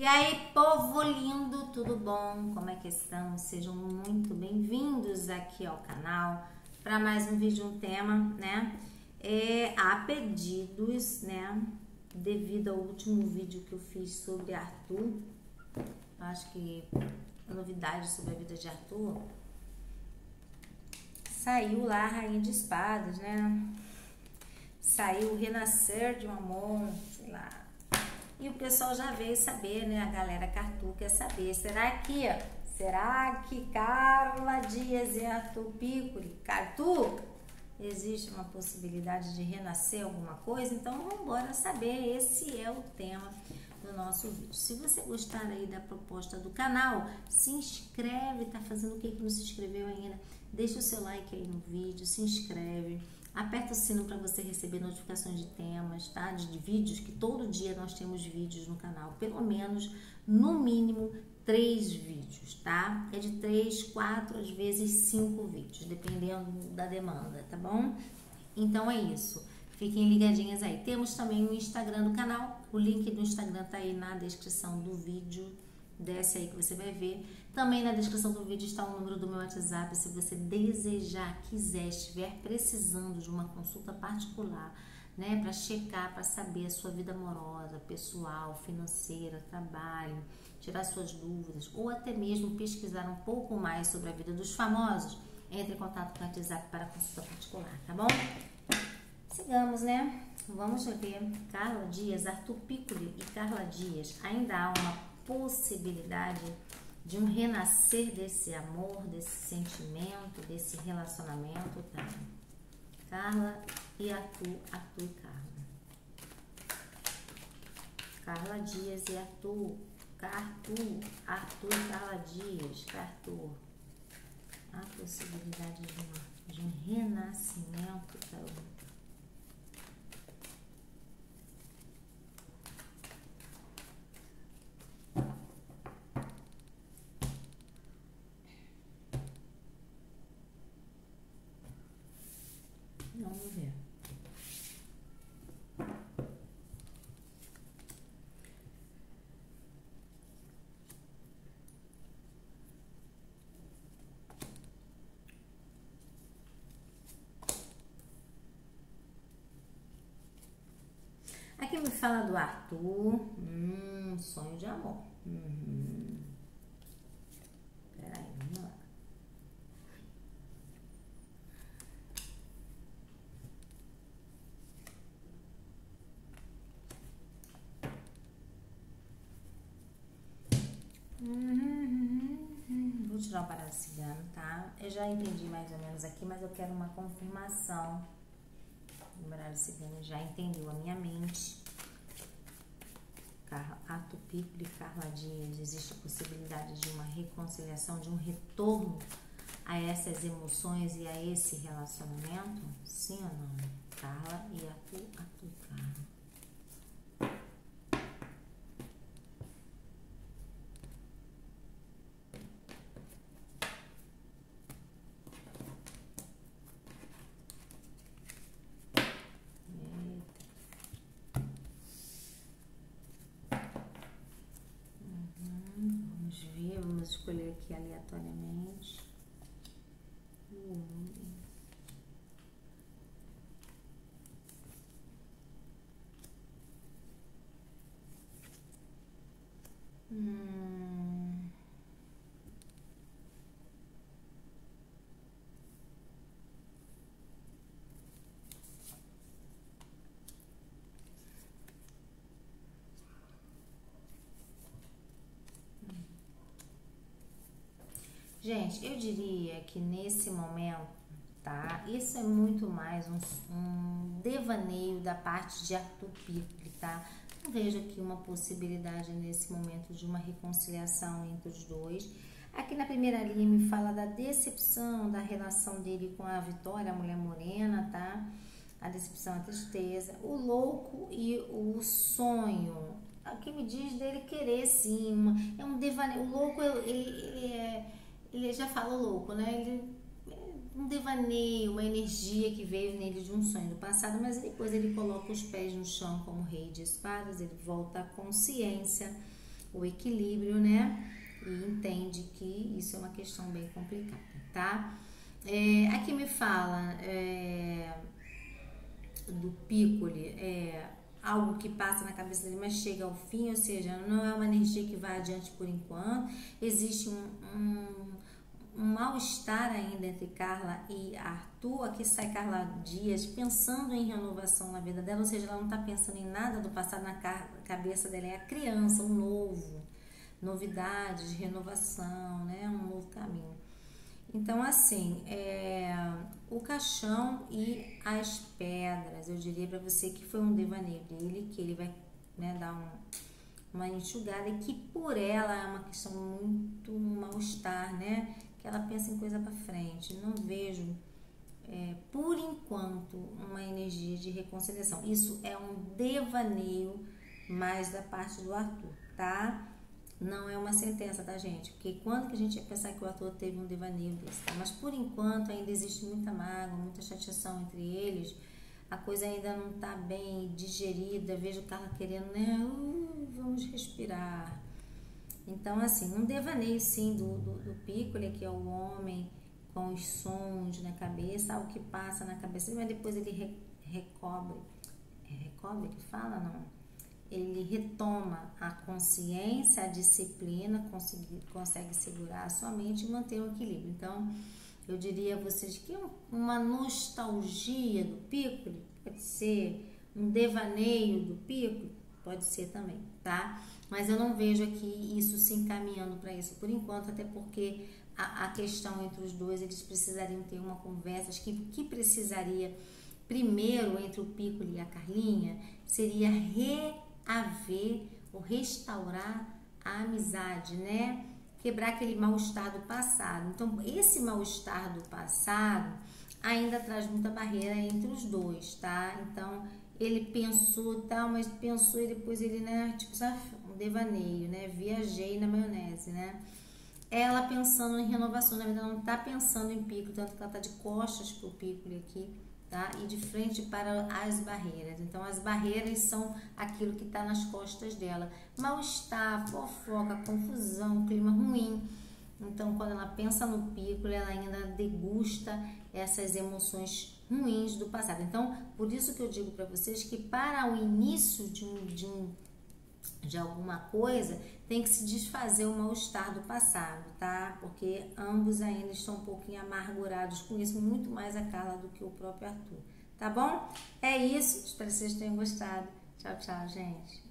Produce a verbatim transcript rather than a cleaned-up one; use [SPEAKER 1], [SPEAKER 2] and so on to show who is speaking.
[SPEAKER 1] E aí, povo lindo, tudo bom? Como é que estão? Sejam muito bem-vindos aqui ao canal para mais um vídeo, um tema, né? É, há pedidos, né? Devido ao último vídeo que eu fiz sobre Arthur, acho que a novidade sobre a vida de Arthur, saiu lá a Rainha de Espadas, né? Saiu o renascer de um amor, sei lá. E o pessoal já veio saber, né? A galera que Arthur quer saber. Será que, será que Carla Dias e Arthur Piccoli, Arthur, existe uma possibilidade de renascer alguma coisa? Então vamos embora saber. Esse é o tema do nosso vídeo. Se você gostar aí da proposta do canal, se inscreve. Tá fazendo o que que não se inscreveu ainda? Deixa o seu like aí no vídeo, se inscreve. Aperta o sino para você receber notificações de temas, tá? De, de vídeos, que todo dia nós temos vídeos no canal. Pelo menos, no mínimo, três vídeos, tá? É de três, quatro, às vezes cinco vídeos, dependendo da demanda, tá bom? Então é isso. Fiquem ligadinhas aí. Temos também o Instagram do canal. O link do Instagram tá aí na descrição do vídeo. Desce aí que você vai ver. Também na descrição do vídeo está o número do meu WhatsApp. Se você desejar, quiser, estiver precisando de uma consulta particular, né, para checar, para saber a sua vida amorosa, pessoal, financeira, trabalho, tirar suas dúvidas, ou até mesmo pesquisar um pouco mais sobre a vida dos famosos, entre em contato com o WhatsApp para consulta particular, tá bom? Sigamos, né? Vamos ver. Carla Dias, Arthur Piccoli e Carla Dias. Ainda há uma possibilidade de um renascer desse amor, desse sentimento, desse relacionamento, tá? Carla e Arthur, Arthur e Carla. Carla Dias e Arthur, Arthur, Arthur e Carla Dias, Arthur. A possibilidade de, uma, de um renascimento, tá? Vamos ver. Aqui me fala do Arthur. Hum, sonho de amor. Uhum. Peraí, vamos lá. Uhum. Vou tirar o baralho cigano, tá? Eu já entendi mais ou menos aqui, mas eu quero uma confirmação. O baralho cigano já entendeu a minha mente. Arthur Piccoli e Carla Dias, existe a possibilidade de uma reconciliação, de um retorno a essas emoções e a esse relacionamento? Sim ou não? Carla e Arthur, Arthur e Carla. Vamos escolher aqui aleatoriamente. Hum. Hum. Gente, eu diria que nesse momento, tá? Isso é muito mais um, um devaneio da parte de Arthur Piccoli, tá? Não vejo aqui uma possibilidade nesse momento de uma reconciliação entre os dois. Aqui na primeira linha me fala da decepção da relação dele com a Vitória, a mulher morena, tá? A decepção, a tristeza, o louco e o sonho. Aqui me diz dele querer sim, uma, é um devaneio. O louco, ele, ele é... Ele já fala louco, né? Ele, um devaneio, uma energia que veio nele de um sonho do passado, mas depois ele coloca os pés no chão como rei de espadas, ele volta à consciência, o equilíbrio, né? E entende que isso é uma questão bem complicada, tá? É, aqui me fala é, do Piccoli, é algo que passa na cabeça dele, mas chega ao fim, ou seja, não é uma energia que vai adiante por enquanto. Existe um, um, um mal-estar ainda entre Carla e Arthur. Aqui sai Carla Dias pensando em renovação na vida dela, ou seja, ela não está pensando em nada do passado, na cabeça dela é a criança, um novo, novidades, renovação, né? Um novo caminho. Então, assim, é, o caixão e as pedras, eu diria para você que foi um devaneio dele, que ele vai, né, dar um, uma enxugada, e que por ela é uma questão muito mal-estar, né? Que ela pensa em coisa para frente. Não vejo, é, por enquanto, uma energia de reconciliação. Isso é um devaneio mais da parte do Arthur, tá? Não é uma sentença, tá, gente? Porque quando que a gente ia pensar que o Arthur teve um devaneio desse, tá? Mas por enquanto ainda existe muita mágoa, muita chateação entre eles. A coisa ainda não tá bem digerida. Vejo o Carla querendo, né? Uh, vamos respirar. Então, assim, um devaneio, sim, do, do, do Piccoli, que é o homem com os sons na cabeça, algo que passa na cabeça, mas depois ele re, recobre. É recobre que fala, não? Ele retoma a consciência, a disciplina, consegue, consegue segurar a sua mente e manter o equilíbrio. Então, eu diria a vocês que uma nostalgia do Piccoli pode ser, um devaneio do Piccoli pode ser também, tá? Mas eu não vejo aqui isso se encaminhando para isso por enquanto, até porque a, a questão entre os dois, eles precisariam ter uma conversa, que, que precisaria primeiro entre o Piccoli e a Carlinha seria re haver ou restaurar a amizade, né? Quebrar aquele mal-estar do passado. Então, esse mal-estar do passado ainda traz muita barreira entre os dois, tá? Então, ele pensou tal, mas pensou e depois ele, né? Tipo, sabe, um devaneio, né? Viajei na maionese, né? Ela pensando em renovação, na verdade, não tá pensando em Piccoli, tanto que ela tá de costas pro Piccoli aqui, tá? E de frente para as barreiras. Então, as barreiras são aquilo que está nas costas dela. Mal-estar, fofoca, confusão, clima ruim. Então, quando ela pensa no Piccoli, ela ainda degusta essas emoções ruins do passado. Então, por isso que eu digo para vocês que para o início de um, de um de alguma coisa, tem que se desfazer o mal-estar do passado, tá? Porque ambos ainda estão um pouquinho amargurados com isso, muito mais a Carla do que o próprio Arthur, tá bom? É isso, espero que vocês tenham gostado. Tchau, tchau, gente.